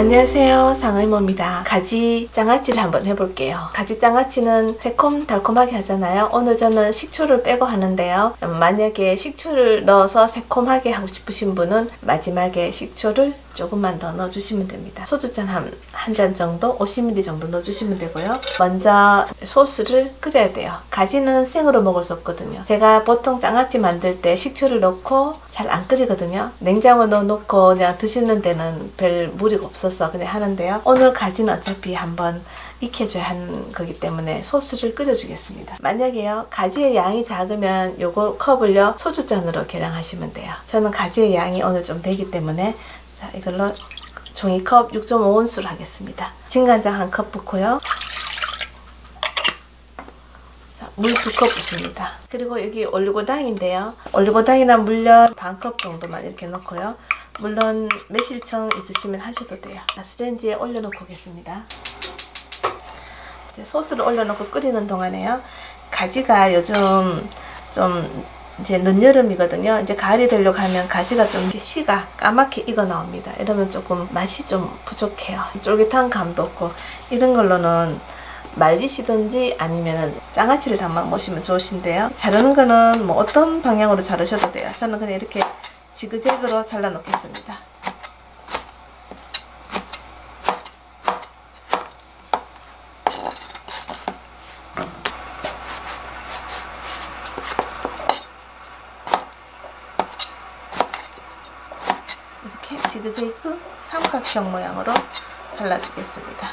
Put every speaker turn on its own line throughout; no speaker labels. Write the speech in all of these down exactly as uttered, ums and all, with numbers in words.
안녕하세요, 상의모입니다. 가지 장아찌를 한번 해볼게요. 가지 장아찌는 새콤달콤하게 하잖아요. 오늘 저는 식초를 빼고 하는데요. 만약에 식초를 넣어서 새콤하게 하고 싶으신 분은 마지막에 식초를 조금만 더 넣어주시면 됩니다. 소주잔 한 한 잔 정도, 오십 밀리리터 정도 넣어주시면 되고요. 먼저 소스를 끓여야 돼요. 가지는 생으로 먹을 수 없거든요. 제가 보통 장아찌 만들 때 식초를 넣고 잘 안 끓이거든요. 냉장고에 넣어놓고 그냥 드시는 데는 별 무리가 없어서 그냥 하는데요. 오늘 가지는 어차피 한번 익혀줘야 하는 거기 때문에 소스를 끓여주겠습니다. 만약에요, 가지의 양이 작으면 요거 컵을요, 소주잔으로 계량하시면 돼요. 저는 가지의 양이 오늘 좀 되기 때문에 자, 이걸로 종이컵 육 점 오 온수로 하겠습니다. 진간장 한 컵 붓고요. 물 두 컵 붓습니다. 그리고 여기 올리고당인데요. 올리고당이나 물엿 반 컵 정도만 이렇게 넣고요. 물론 매실청 있으시면 하셔도 돼요. 가스레인지에 올려놓고 오겠습니다. 이제 소스를 올려놓고 끓이는 동안에요, 가지가 요즘 좀 이제 늦여름이거든요. 이제 가을이 되려고 하면 가지가 좀 씨가 까맣게 익어 나옵니다. 이러면 조금 맛이 좀 부족해요. 쫄깃한 감도 없고, 이런 걸로는 말리시든지 아니면은 장아찌를 담아 보시면 좋으신데요. 자르는 거는 뭐 어떤 방향으로 자르셔도 돼요. 저는 그냥 이렇게 지그재그로 잘라 놓겠습니다. 이렇게 지그재그 삼각형 모양으로 잘라주겠습니다.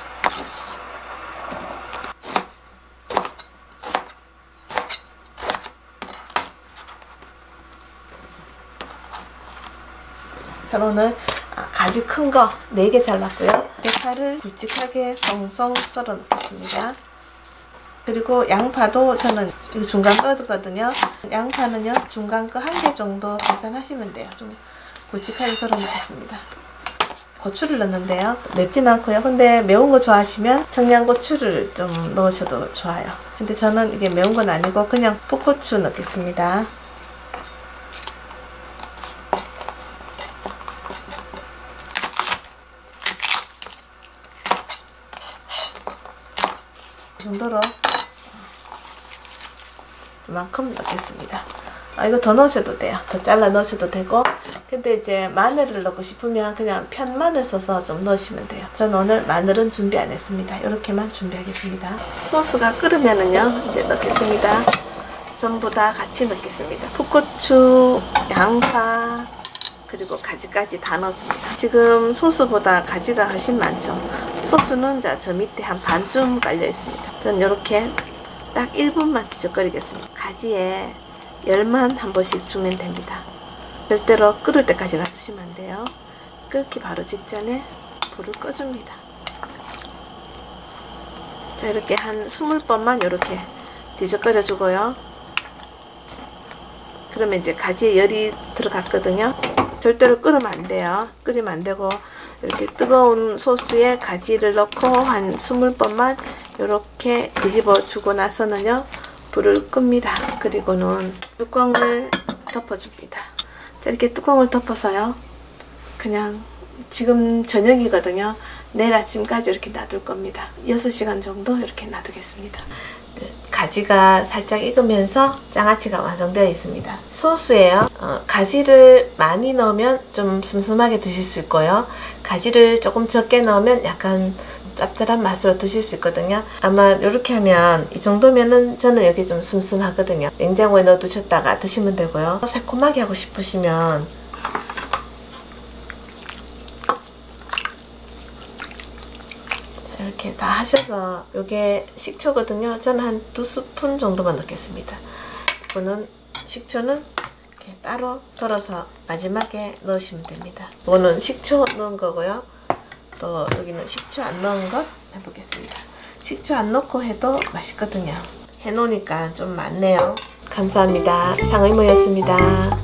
자, 오늘 가지 큰 거 네 개 잘랐고요. 대파를 굵직하게 송송 썰어 놓겠습니다. 그리고 양파도 저는 이거 중간 거거든요. 양파는요, 중간 거 한 개 정도 계산하시면 돼요. 좀 굵직하게 썰어 놓겠습니다. 고추를 넣는데요, 맵진 않고요. 근데 매운 거 좋아하시면 청양고추를 좀 넣으셔도 좋아요. 근데 저는 이게 매운 건 아니고 그냥 풋고추 넣겠습니다. 이 정도로 이만큼 넣겠습니다. 아, 이거 더 넣으셔도 돼요. 더 잘라 넣으셔도 되고, 근데 이제 마늘을 넣고 싶으면 그냥 편 마늘 써서 좀 넣으시면 돼요. 저는 오늘 마늘은 준비 안 했습니다. 이렇게만 준비하겠습니다. 소스가 끓으면은요, 이제 넣겠습니다. 전부 다 같이 넣겠습니다. 풋고추, 양파, 그리고 가지까지 다 넣었습니다. 지금 소스보다 가지가 훨씬 많죠. 소스는 자, 저 밑에 한 반쯤 깔려 있습니다. 저는 이렇게 딱 일 분만 뒤적거리겠습니다. 가지에 열만 한 번씩 주면 됩니다. 절대로 끓을 때까지 놔두시면 안 돼요. 끓기 바로 직전에 불을 꺼줍니다. 자, 이렇게 한 이십 번만 이렇게 뒤적거려 주고요. 그러면 이제 가지에 열이 들어갔거든요. 절대로 끓으면 안 돼요. 끓이면 안 되고, 이렇게 뜨거운 소스에 가지를 넣고 한 이십 번만 이렇게 뒤집어 주고 나서는요, 불을 끕니다. 그리고는 뚜껑을 덮어줍니다. 자, 이렇게 뚜껑을 덮어서요, 그냥 지금 저녁이거든요. 내일 아침까지 이렇게 놔둘 겁니다. 여섯 시간 정도 이렇게 놔두겠습니다. 가지가 살짝 익으면서 장아찌가 완성되어 있습니다. 소스에요, 어, 가지를 많이 넣으면 좀 슴슴하게 드실 수 있고요, 가지를 조금 적게 넣으면 약간 짭짤한 맛으로 드실 수 있거든요. 아마 이렇게 하면 이 정도면은 저는 여기 좀 슴슴하거든요. 냉장고에 넣어 두셨다가 드시면 되고요. 새콤하게 하고 싶으시면 이렇게 다 하셔서, 요게 식초거든요. 저는 한 두 스푼 정도만 넣겠습니다. 이거는 식초는 이렇게 따로 덜어서 마지막에 넣으시면 됩니다. 이거는 식초 넣은 거고요. 또 여기는 식초 안 넣은 것 해보겠습니다. 식초 안 넣고 해도 맛있거든요. 해놓으니까 좀 많네요. 감사합니다. 상의모였습니다.